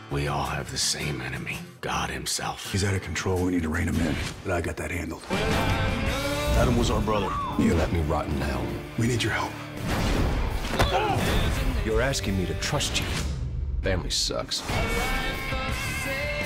We all have the same enemy, God himself. He's out of control. We need to rein him in. But I got that handled. Adam was our brother. You let me rot in hell. We need your help. You're asking me to trust you. Family sucks.